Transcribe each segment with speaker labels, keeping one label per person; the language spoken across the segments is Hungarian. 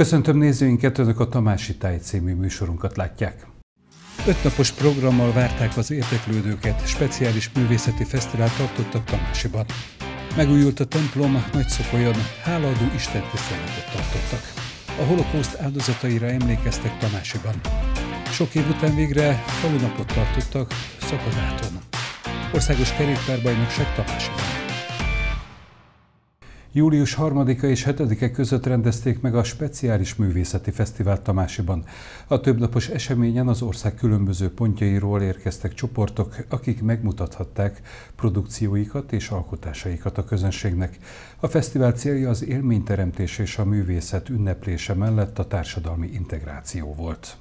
Speaker 1: Köszöntöm nézőinket, önök a Tamási Táj című műsorunkat látják. 5 napos programmal várták az érdeklődőket, speciális művészeti fesztivált tartottak Tamásiban. Megújult a templom, Nagyszokolyon hálaadó istentiszteletet tartottak. A holokauszt áldozataira emlékeztek Tamásiban. Sok év után végre falunapot tartottak Szakadáton. Országos kerékpárbajnokság Tamásiban. Július 3-a és 7-e között rendezték meg a speciális művészeti fesztivált Tamásiban. A többnapos eseményen az ország különböző pontjairól érkeztek csoportok, akik megmutathatták produkcióikat és alkotásaikat a közönségnek. A fesztivál célja az élményteremtés és a művészet ünneplése mellett a társadalmi integráció volt.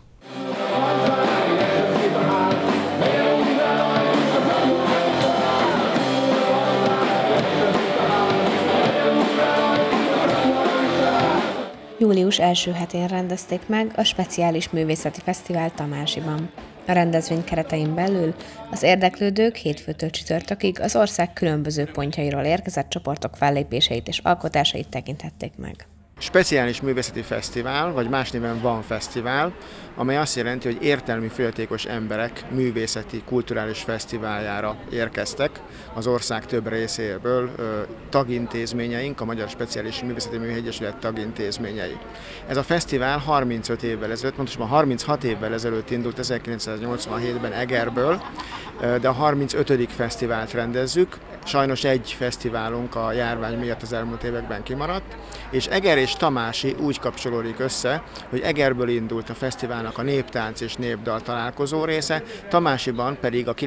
Speaker 2: Július első hetén rendezték meg a speciális művészeti fesztivál Tamásiban. A rendezvény keretein belül az érdeklődők hétfőtől csütörtökig az ország különböző pontjairól érkezett csoportok fellépéseit és alkotásait tekinthették meg.
Speaker 3: Speciális művészeti fesztivál, vagy más néven Van Fesztivál, amely azt jelenti, hogy értelmi fogyatékos emberek művészeti, kulturális fesztiváljára érkeztek az ország több részéből tagintézményeink, a Magyar Speciális Művészeti Műegyesület tagintézményei. Ez a fesztivál 35 évvel ezelőtt, pontosabban 36 évvel ezelőtt indult 1987-ben Egerből, de a 35. fesztivált rendezzük. Sajnos egy fesztiválunk a járvány miatt az elmúlt években kimaradt, és Eger és Tamási úgy kapcsolódik össze, hogy Egerből indult a fesztiválnak a néptánc és népdal találkozó része, Tamásiban pedig a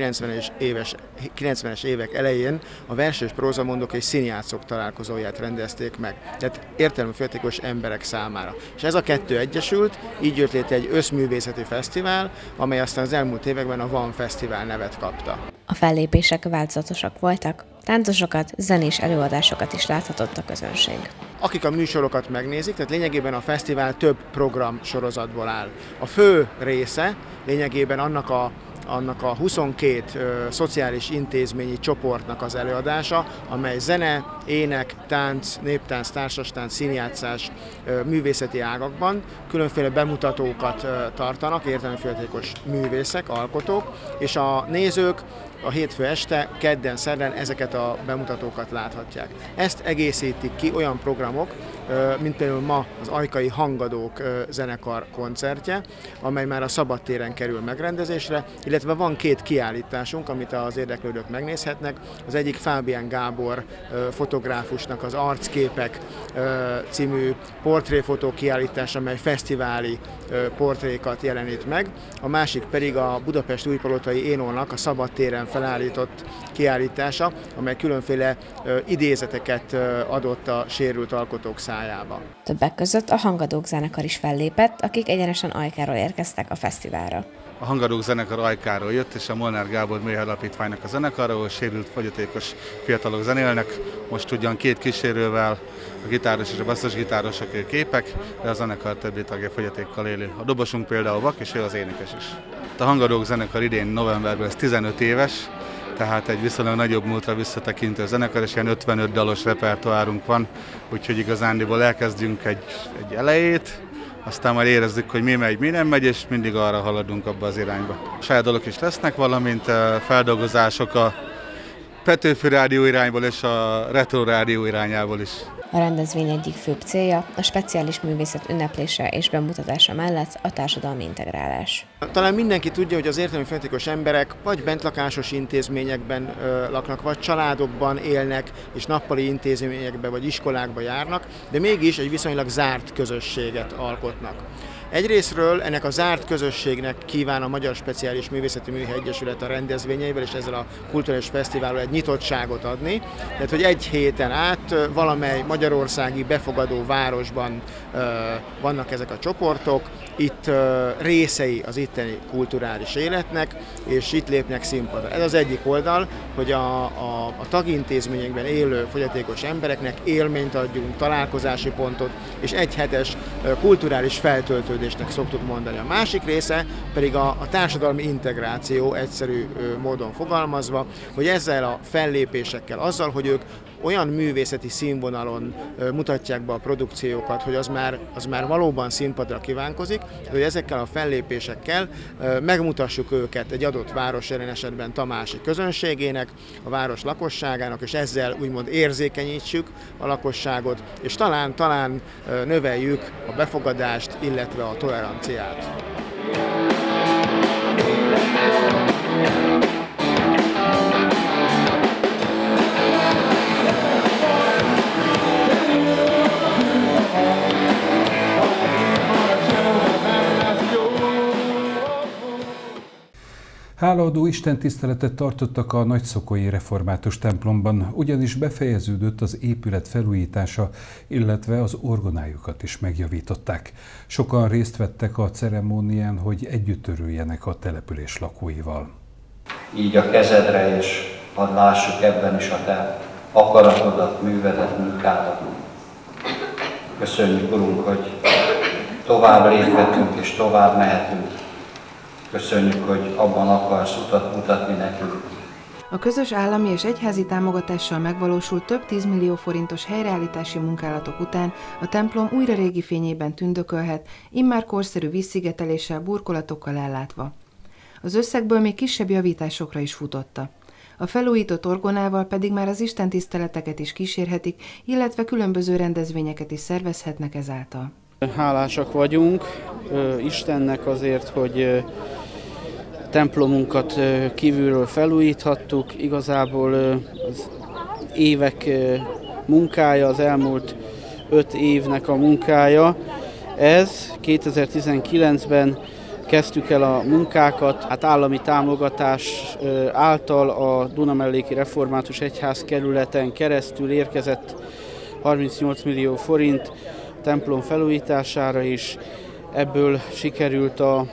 Speaker 3: 90-es évek elején a vers és prózamondók és színjátszók találkozóját rendezték meg, tehát értelmi fogyatékos emberek számára. És ez a kettő egyesült, így jött létre egy összművészeti fesztivál, amely aztán az elmúlt években a Van Fesztivál nevet kapta.
Speaker 2: A fellépések változatosak voltak, táncosokat, zenés előadásokat is láthatott a közönség.
Speaker 3: Akik a műsorokat megnézik, tehát lényegében a fesztivál több program sorozatból áll. A fő része lényegében annak a 22 szociális intézményi csoportnak az előadása, amely zene, ének, tánc, néptánc, társastánc, színjátszás, művészeti ágakban különféle bemutatókat tartanak, értelmi fogyatékos művészek, alkotók, és a nézők a hétfő este, kedden, szerdán ezeket a bemutatókat láthatják. Ezt egészítik ki olyan programok, mint például ma az Ajkai Hangadók zenekar koncertje, amely már a szabadtéren kerül megrendezésre, illetve van 2 kiállításunk, amit az érdeklődők megnézhetnek. Az egyik Fábián Gábor fotográfusnak az Arcképek című portréfotó kiállítás, amely fesztiváli portrékat jelenít meg. A másik pedig a Budapest Újpalotai Énónak a szabadtéren felállított kiállítása, amely különféle idézeteket adott a sérült alkotók szájába.
Speaker 2: Többek között a Hangadók zenekar is fellépett, akik egyenesen Ajkáról érkeztek a fesztiválra.
Speaker 4: A Hangadók zenekar Ajkáról jött, és a Molnár Gábor Műhely Alapítványnak a zenekara, ahol sérült fogyatékos fiatalok zenélnek. Most ugyan 2 kísérővel, a gitáros és a basszusgitáros, akik képek, de a zenekar többi tagja fogyatékkal élő. A dobosunk például vak, és ő az énekes is. A Hangadók zenekar idén novemberben ez 15 éves, tehát egy viszonylag nagyobb múltra visszatekintő zenekar, és ilyen 55 dalos repertoárunk van, úgyhogy igazándiból elkezdünk egy elejét, aztán majd érezzük, hogy mi megy, mi nem megy, és mindig arra haladunk abba az irányba. Saját dalok is lesznek, valamint feldolgozások a Petőfi Rádió irányból és a Retro Rádió irányából is.
Speaker 2: A rendezvény egyik főbb célja a speciális művészet ünneplése és bemutatása mellett a társadalmi integrálás.
Speaker 3: Talán mindenki tudja, hogy az értelmi fogyatékos emberek vagy bentlakásos intézményekben laknak, vagy családokban élnek, és nappali intézményekbe vagy iskolákba járnak, de mégis egy viszonylag zárt közösséget alkotnak. Egyrészről ennek a zárt közösségnek kíván a Magyar Speciális Művészeti Műhely Egyesület a rendezvényeivel és ezzel a kulturális fesztivállal egy nyitottságot adni, tehát hogy egy héten át valamely magyarországi befogadó városban vannak ezek a csoportok, itt részei az itteni kulturális életnek, és itt lépnek színpadra. Ez az egyik oldal, hogy a tagintézményekben élő fogyatékos embereknek élményt adjunk, találkozási pontot, és egyhetes kulturális feltöltődésnek szoktuk mondani. A másik része pedig a társadalmi integráció, egyszerű módon fogalmazva, hogy ezzel a fellépésekkel, azzal, hogy ők olyan művészeti színvonalon mutatják be a produkciókat, hogy az már valóban színpadra kívánkozik, hogy ezekkel a fellépésekkel megmutassuk őket egy adott város, jelen esetben tamási közönségének, a város lakosságának, és ezzel úgymond érzékenyítsük a lakosságot, és talán növeljük a befogadást, illetve a toleranciát.
Speaker 1: Hálaadó istentiszteletet tartottak a nagyszokói református templomban, ugyanis befejeződött az épület felújítása, illetve az orgonájukat is megjavították. Sokan részt vettek a ceremónián, hogy együtt örüljenek a település lakóival.
Speaker 5: Így a kezedre, és hadd lássuk ebben is a te akaratodat, művedet, munkádat. Köszönjük, Urunk, hogy tovább léphetünk és tovább mehetünk. Köszönjük, hogy abban akarsz utat mutatni nekünk.
Speaker 6: A közös állami és egyházi támogatással megvalósult több 10 millió forintos helyreállítási munkálatok után a templom újra régi fényében tündökölhet, immár korszerű vízszigeteléssel, burkolatokkal ellátva. Az összegből még kisebb javításokra is futotta. A felújított orgonával pedig már az istentiszteleteket is kísérhetik, illetve különböző rendezvényeket is szervezhetnek ezáltal.
Speaker 7: Hálásak vagyunk Istennek azért, hogy templomunkat kívülről felújíthattuk. Igazából az évek munkája, az elmúlt 5 évnek a munkája. Ez 2019-ben kezdtük el a munkákat, hát állami támogatás által a Dunamelléki Református Egyházkerületen keresztül érkezett 38 millió forint templom felújítására is. Ebből sikerült a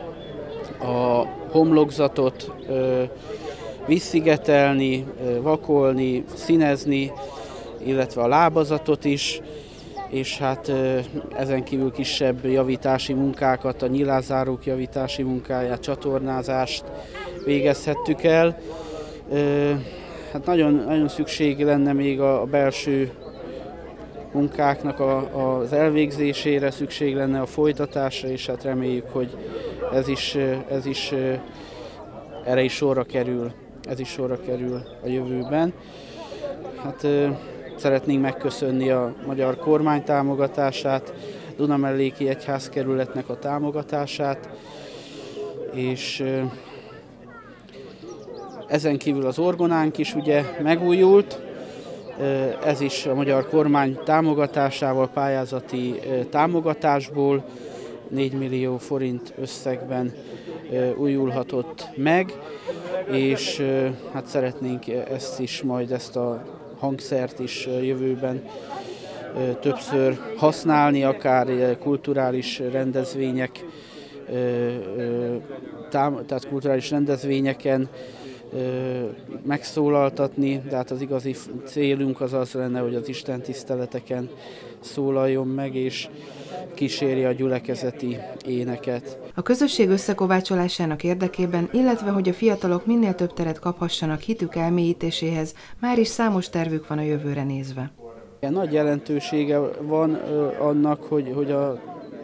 Speaker 7: homlokzatot visszigetelni, vakolni, színezni, illetve a lábazatot is, és hát ezen kívül kisebb javítási munkákat, a nyilázárók javítási munkáját, csatornázást végezhettük el. Hát nagyon szükség lenne még a belső munkáknak az elvégzésére, szükség lenne a folytatásra, és hát reméljük, hogy ez is erre is sorra kerül. Ez is sorra kerül a jövőben. Hát szeretnénk megköszönni a magyar kormány támogatását, Dunamelléki Egyházkerületnek a támogatását, és ezen kívül az orgonánk is ugye megújult. Ez is a magyar kormány támogatásával, pályázati támogatásból 4 millió forint összegben újulhatott meg, és hát szeretnénk ezt a hangszert is jövőben többször használni, akár kulturális rendezvények, tehát kulturális rendezvényeken megszólaltatni, de hát az igazi célunk az lenne, hogy az istentiszteleteken szólaljon meg, és kíséri a gyülekezeti éneket.
Speaker 6: A közösség összekovácsolásának érdekében, illetve hogy a fiatalok minél több teret kaphassanak hitük elmélyítéséhez, már is számos tervük van a jövőre nézve.
Speaker 7: Nagy jelentősége van annak, hogy a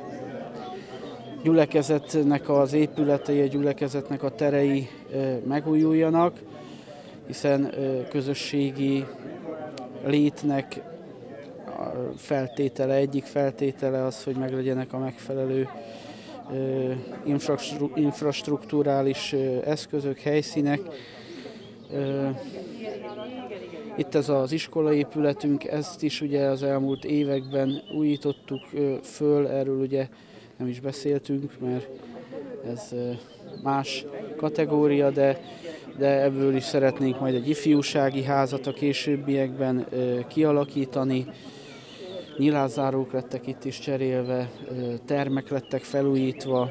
Speaker 7: gyülekezetnek az épületei, a gyülekezetnek a terei megújuljanak, hiszen közösségi létnek egyik feltétele az, hogy meglegyenek a megfelelő infrastrukturális eszközök, helyszínek. Itt ez az iskolaépületünk, ezt is ugye az elmúlt években újítottuk föl, erről ugye nem is beszéltünk, mert ez más kategória, de ebből is szeretnénk majd egy ifjúsági házat a későbbiekben kialakítani. Nyilázárók lettek itt is cserélve, termek lettek felújítva,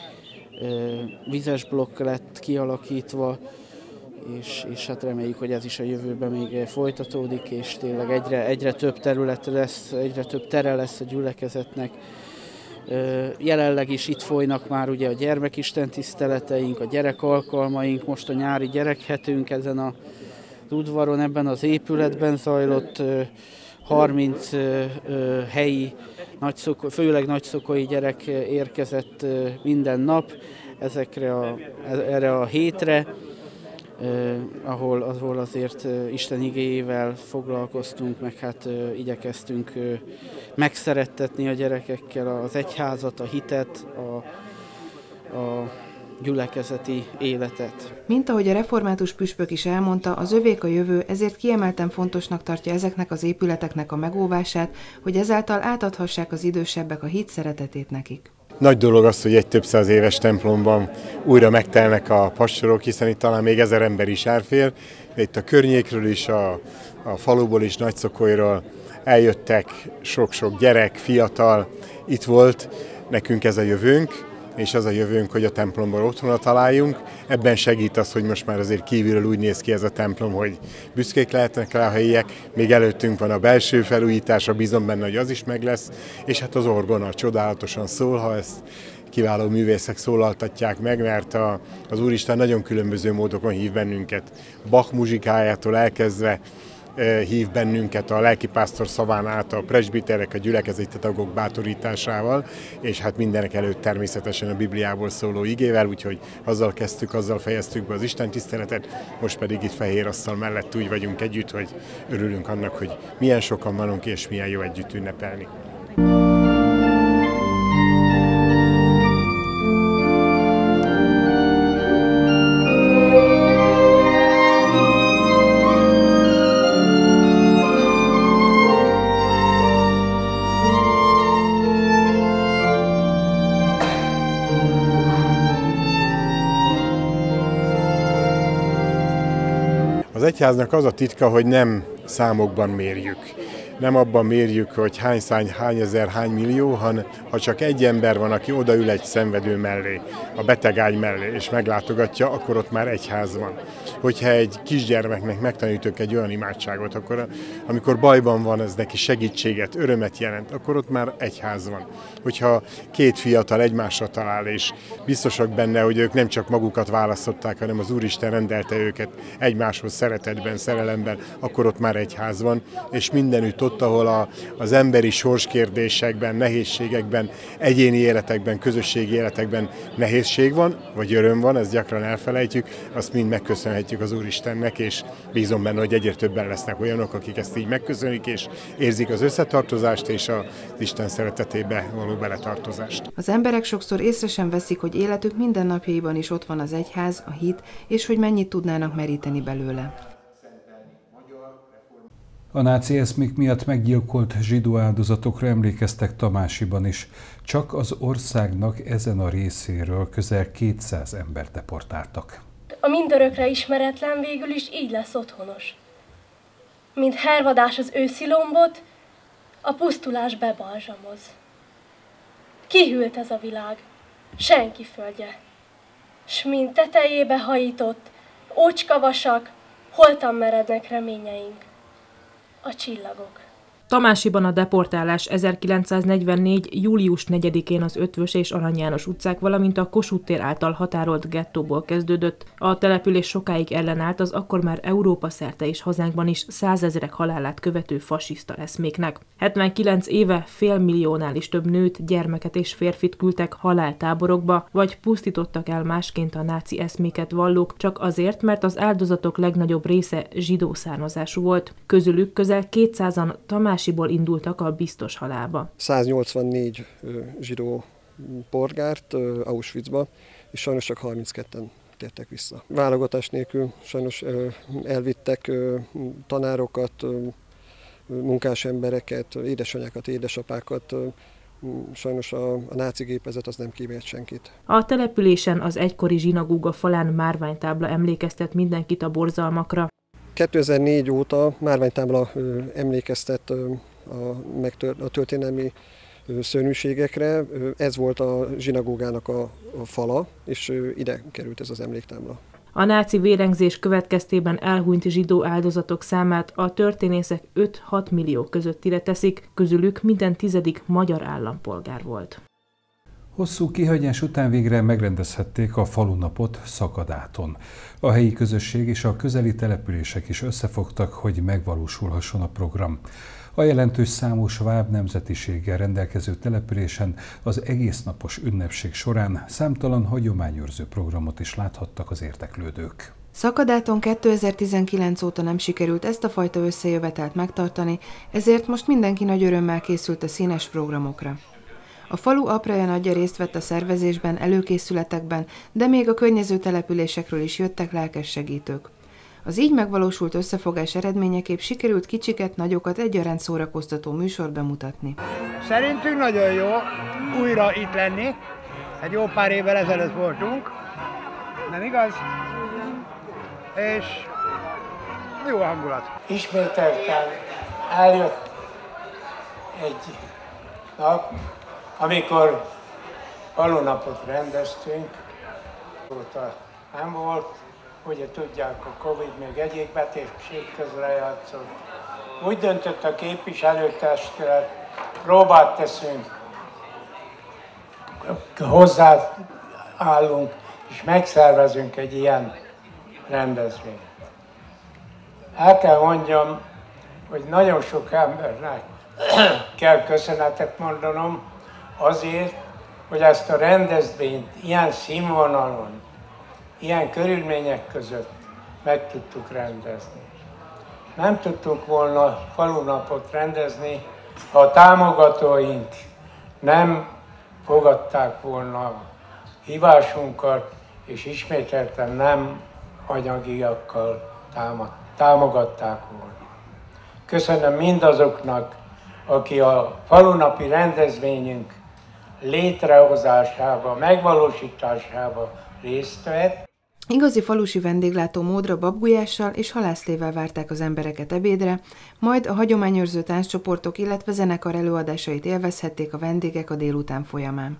Speaker 7: vizes blokk lett kialakítva, és hát reméljük, hogy ez is a jövőben még folytatódik, és tényleg egyre több terület lesz, egyre több tere lesz a gyülekezetnek. Jelenleg is itt folynak már ugye a gyermekistentiszteleteink, a gyerekalkalmaink, most a nyári gyerekhetünk ezen a udvaron, ebben az épületben zajlott 30 helyi, főleg nagyszokai gyerek érkezett minden nap erre a hétre, ahol azért Isten igéjével foglalkoztunk, meg hát igyekeztünk megszerettetni a gyerekekkel az egyházat, a hitet, a gyülekezeti életet.
Speaker 6: Mint ahogy a református püspök is elmondta, az övék a jövő, ezért kiemelten fontosnak tartja ezeknek az épületeknek a megóvását, hogy ezáltal átadhassák az idősebbek a hit szeretetét nekik.
Speaker 8: Nagy dolog az, hogy egy több száz éves templomban újra megtelnek a pastorok, hiszen itt talán még 1000 ember is elfér, de itt a környékről is, a faluból is, Nagyszokolyról eljöttek sok-sok gyerek, fiatal, itt volt, nekünk ez a jövőnk, és az a jövőnk, hogy a templomban otthonra találjunk. Ebben segít az, hogy most már azért kívülről úgy néz ki ez a templom, hogy büszkék lehetnek rá a helyiek. Még előttünk van a belső felújítása, bízom benne, hogy az is meg lesz. És hát az orgona csodálatosan szól, ha ezt kiváló művészek szólaltatják meg, mert az Úristen nagyon különböző módokon hív bennünket. Bach muzsikájától elkezdve hív bennünket a lelkipásztor szaván át, a presbiterek, a gyülekezeti tagok bátorításával, és hát mindenek előtt természetesen a Bibliából szóló igével, úgyhogy azzal kezdtük, azzal fejeztük be az Isten tiszteletet, most pedig itt fehér asztal mellett úgy vagyunk együtt, hogy örülünk annak, hogy milyen sokan vanunk, és milyen jó együtt ünnepelni. Az egyháznak az a titka, hogy nem számokban mérjük. Nem abban mérjük, hogy hány szány, hány ezer, hány millió, hanem ha csak egy ember van, aki odaül egy szenvedő mellé, a betegágy mellé, és meglátogatja, akkor ott már egyház van. Hogyha egy kisgyermeknek megtanítok egy olyan imádságot, akkor amikor bajban van, ez neki segítséget, örömet jelent, akkor ott már egyház van. Hogyha két fiatal egymásra talál, és biztosak benne, hogy ők nem csak magukat választották, hanem az Úristen rendelte őket egymáshoz szeretetben, szerelemben, akkor ott már egyház van, és mindenütt ott, ahol az emberi sorskérdésekben, nehézségekben, egyéni életekben, közösségi életekben nehézség van, vagy öröm van, ezt gyakran elfelejtjük, azt mind megköszönhetjük az Úristennek, és bízom benne, hogy egyre többen lesznek olyanok, akik ezt így megköszönik, és érzik az összetartozást és az Isten szeretetébe való beletartozást.
Speaker 6: Az emberek sokszor észre sem veszik, hogy életük mindennapjaiban is ott van az egyház, a hit, és hogy mennyit tudnának meríteni belőle.
Speaker 1: A náci eszmék miatt meggyilkolt zsidó áldozatokra emlékeztek Tamásiban is. Csak az országnak ezen a részéről közel 200 embert deportáltak.
Speaker 9: A mindörökre ismeretlen végül is így lesz otthonos. Mint hervadás az őszi lombot, a pusztulás bebalzsamoz. Kihűlt ez a világ, senki földje, s mint tetejébe hajított, ócskavasak, holtan merednek reményeink. A csillagok.
Speaker 10: Tamásiban a deportálás 1944. július 4-én az Ötvös és Arany János utcák, valamint a Kossuth tér által határolt gettóból kezdődött. A település sokáig ellenállt az akkor már Európa szerte és hazánkban is 100 000 halálát követő fasiszta eszméknek. 79 éve félmilliónál is több nőt, gyermeket és férfit küldtek haláltáborokba, vagy pusztítottak el másként a náci eszméket vallók, csak azért, mert az áldozatok legnagyobb része zsidó származású volt. Közülük közel 200-an Tamásiból indultak a biztos halálba.
Speaker 11: 184 zsidó polgárt Auschwitzba, és sajnos csak 32-en tértek vissza. Válogatás nélkül sajnos elvittek tanárokat, munkás embereket, édesanyákat, édesapákat. Sajnos a náci gépezet az nem kímélt senkit.
Speaker 10: A településen az egykori zsinagóga falán márványtábla emlékeztet mindenkit a borzalmakra.
Speaker 11: 2004 óta márványtábla emlékeztet a történelmi szörnyűségekre. Ez volt a zsinagógának a fala, és ide került ez az emléktábla.
Speaker 10: A náci vérengzés következtében elhunyt zsidó áldozatok számát a történészek 5-6 millió közöttire teszik, közülük minden 10. magyar állampolgár volt.
Speaker 1: Hosszú kihagyás után végre megrendezhették a falunapot Szakadáton. A helyi közösség és a közeli települések is összefogtak, hogy megvalósulhasson a program. A jelentős számú sváb nemzetiséggel rendelkező településen az egésznapos ünnepség során számtalan hagyományőrző programot is láthattak az érdeklődők.
Speaker 6: Szakadáton 2019 óta nem sikerült ezt a fajta összejövetelt megtartani, ezért most mindenki nagy örömmel készült a színes programokra. A falu apraja nagyja részt vett a szervezésben, előkészületekben, de még a környező településekről is jöttek lelkes segítők. Az így megvalósult összefogás eredményeképp sikerült kicsiket, nagyokat egyaránt szórakoztató műsort bemutatni.
Speaker 12: Szerintünk nagyon jó újra itt lenni. Egy jó pár évvel ezelőtt voltunk, nem igaz? És jó hangulat.
Speaker 13: Ismételten eljött egy nap, amikor falunapot rendeztünk, óta nem volt, ugye tudják, a Covid még egyik betegség közrejátszott. Úgy döntött a képviselőtestület, próbát teszünk, hozzáállunk, és megszervezünk egy ilyen rendezvényt. El kell mondjam, hogy nagyon sok embernek kell köszönetet mondanom azért, hogy ezt a rendezvényt ilyen színvonalon, ilyen körülmények között meg tudtuk rendezni. Nem tudtunk volna falunapot rendezni, ha a támogatóink nem fogadták volna hívásunkat, és ismételten nem anyagiakkal támogatták volna. Köszönöm mindazoknak, aki a falunapi rendezvényünk létrehozásába, megvalósításába részt vett.
Speaker 6: Igazi falusi vendéglátó módra babgulyással és halászlével várták az embereket ebédre, majd a hagyományőrző tánccsoportok, illetve zenekar előadásait élvezhették a vendégek a délután folyamán.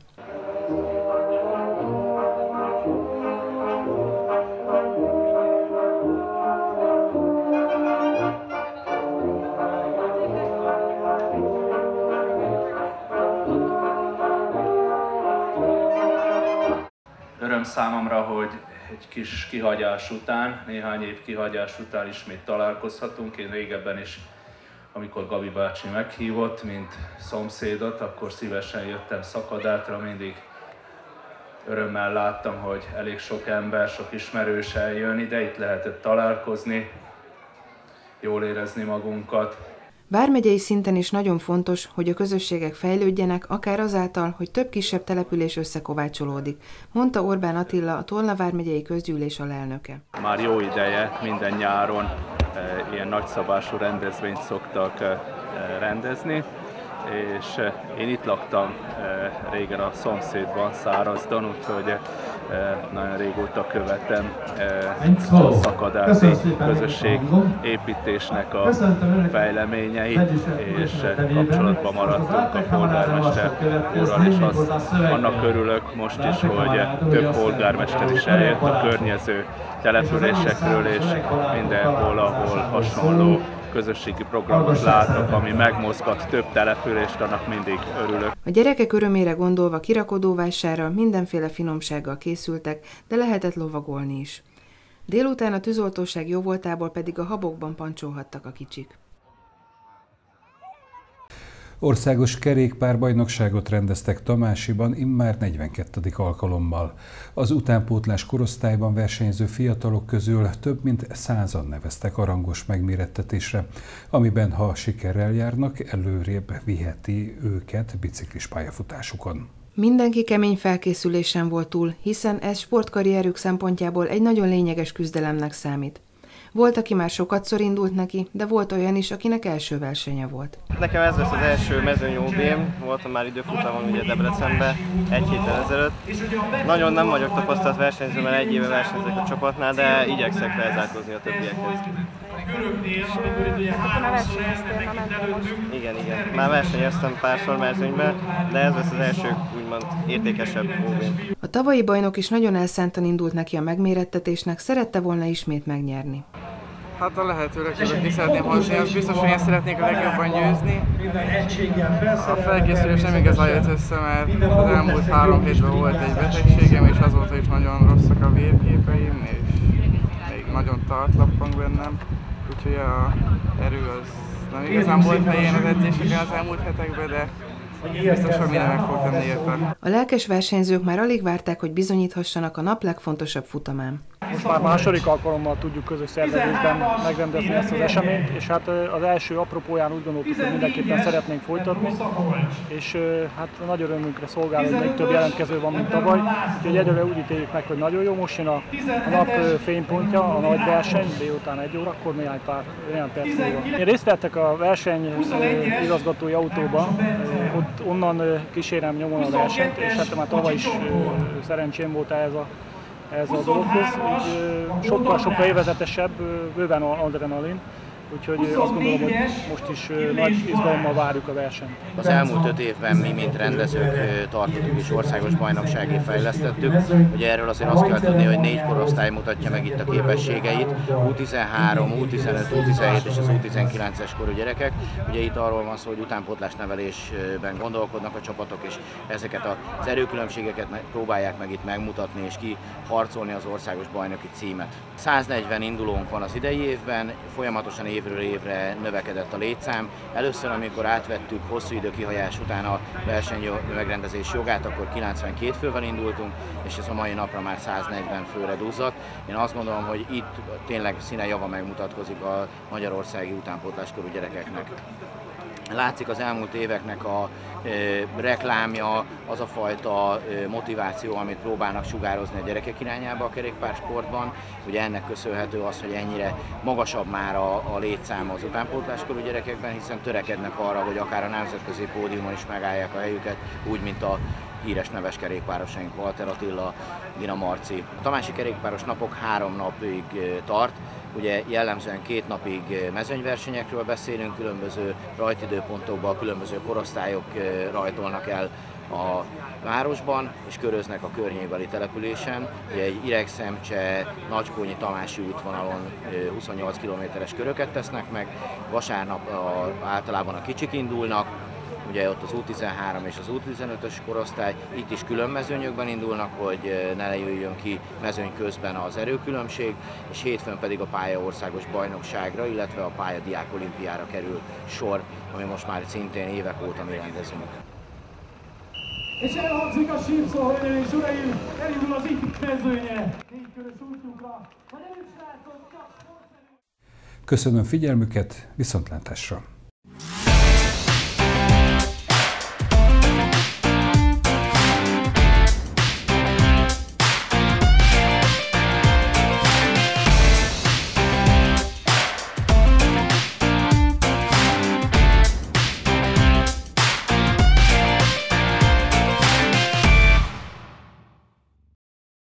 Speaker 14: Öröm számomra, hogy egy kis kihagyás után, néhány év kihagyás után ismét találkozhatunk. Én régebben is, amikor Gabi bácsi meghívott, mint szomszédot, akkor szívesen jöttem Szakadátra, mindig örömmel láttam, hogy elég sok ember, sok ismerős eljön ide, itt lehetett találkozni, jól érezni magunkat.
Speaker 6: Vármegyei szinten is nagyon fontos, hogy a közösségek fejlődjenek, akár azáltal, hogy több kisebb település összekovácsolódik, mondta Orbán Attila, a Tolna vármegyei közgyűlés alelnöke.
Speaker 14: Már jó ideje minden nyáron ilyen nagyszabású rendezvényt szoktak rendezni, és én itt laktam régen a szomszédban, Szárazdon, úgyhogy nagyon régóta követem a szakadáti közösség építésnek a fejleményeit, és kapcsolatban maradtunk a polgármester úrral, és annak örülök most is, hogy több polgármester is eljött a környező településekről, és mindenhol, ahol hasonló közösségi programot látok, ami megmozgat több települést, annak mindig örülök.
Speaker 6: A gyerekek örömére gondolva kirakodóvásárral mindenféle finomsággal készültek, de lehetett lovagolni is. Délután a tűzoltóság jóvoltából pedig a habokban pancsolhattak a kicsik.
Speaker 1: Országos kerékpárbajnokságot rendeztek Tamásiban immár 42. alkalommal. Az utánpótlás korosztályban versenyző fiatalok közül több mint 100-an neveztek a rangos megmérettetésre, amiben ha sikerrel járnak, előrébb viheti őket biciklis pályafutásukon.
Speaker 6: Mindenki kemény felkészülésen volt túl, hiszen ez sportkarrierük szempontjából egy nagyon lényeges küzdelemnek számít. Volt, aki már sokatszor indult neki, de volt olyan is, akinek első versenye volt.
Speaker 15: Nekem ez lesz az első mezőny OB-m, voltam már időfutamon ugye Debrecenben egy héttel ezelőtt. Nagyon nem vagyok tapasztalt versenyző, mert egy éve versenyzek a csapatnál, de igyekszek felzárkózni a többiekhez. Igen. Már versenyeztem párszor mezőnyben, de ez lesz az első úgymond értékesebb OB-m.
Speaker 6: A tavalyi bajnok is nagyon elszántan indult neki a megmérettetésnek, szerette volna ismét megnyerni.
Speaker 16: Hát a lehető legtöbbet ki szeretném hozni, az biztos, hogy én szeretnék a legjobban győzni. A felkészülés nem igazán jött össze, mert az elmúlt 3 hétben volt egy betegségem, és azóta is nagyon rosszak a vérképeim, és még nagyon tart lappang bennem. Úgyhogy az erő az nem igazán volt helyén az edzéseken az elmúlt hetekben, de biztos, hogy minden meg fog tenni érte.
Speaker 6: A lelkes versenyzők már alig várták, hogy bizonyíthassanak a nap legfontosabb futamán.
Speaker 17: Most már második alkalommal tudjuk közös szervezésben megrendezni ezt az eseményt, és hát az első apropóján úgy gondoltuk, hogy mindenképpen szeretnénk folytatni, és hát nagy örömünkre szolgál, hogy még több jelentkező van, mint tavaly, úgyhogy egyelőre úgy ítéljük meg, hogy nagyon jó. Most jön a nap fénypontja, a nagy verseny, délután 1 órakor, néhány perc múlva. Én részt vettek a verseny igazgatói autóban, onnan kísérem nyomon a versenyt, és hát már tavaly is szerencsém volt ez a dologhoz, így sokkal élvezetesebb, bőven adrenalin, úgyhogy azt gondolom, hogy most is nagy izgalommal várjuk a versenyt.
Speaker 18: Az elmúlt 5 évben mi, mint rendezők tartottuk és országos bajnokságé fejlesztettük. Ugye erről azért azt kell tudni, hogy 4 korosztály mutatja meg itt a képességeit, U13, U15, U17 és az U19-es korú gyerekek. Ugye itt arról van szó, hogy utánpótlás nevelésben gondolkodnak a csapatok, és ezeket az erőkülönbségeket próbálják meg itt megmutatni és kiharcolni az országos bajnoki címet. 140 indulónk van az idei évben, folyamatosan évről évre növekedett a létszám. Először, amikor átvettük hosszú idő kihajás után a verseny megrendezés jogát, akkor 92 fővel indultunk, és ez a mai napra már 140 főre duzzadt. Én azt gondolom, hogy itt tényleg színe java megmutatkozik a magyarországi utánpótláskorú gyerekeknek. Látszik az elmúlt éveknek a reklámja, az a fajta motiváció, amit próbálnak sugározni a gyerekek irányába a kerékpársportban. Ugye ennek köszönhető az, hogy ennyire magasabb már a létszám az utánpótláskorú gyerekekben, hiszen törekednek arra, hogy akár a nemzetközi pódiumon is megállják a helyüket, úgy, mint a híres neves kerékpárosaink, Walter Attila, Dina Marci. A tamási kerékpáros napok 3 napig tart. Ugye jellemzően 2 napig mezőnyversenyekről beszélünk, különböző rajtidőpontokban, különböző korosztályok rajtolnak el a városban, és köröznek a környékbeli településen. Ugye egy Ireg-Szemcse, Nagykónyi Tamási útvonalon 28 kilométeres köröket tesznek meg, vasárnap általában a kicsik indulnak, ugye ott az U13 és az U15-ös korosztály, itt is külön mezőnyökben indulnak, hogy ne jöjjön ki mezőny közben az erőkülönbség, és hétfőn pedig a pálya országos bajnokságra, illetve a pálya diák olimpiára kerül sor, ami most már szintén évek óta mi rendezünk.
Speaker 19: És elhangzik a sípszó, hölgyeim és uraim, elindul az itt mezőnye, 4 körös útjukra.
Speaker 1: Köszönöm figyelmüket, viszontlátásra!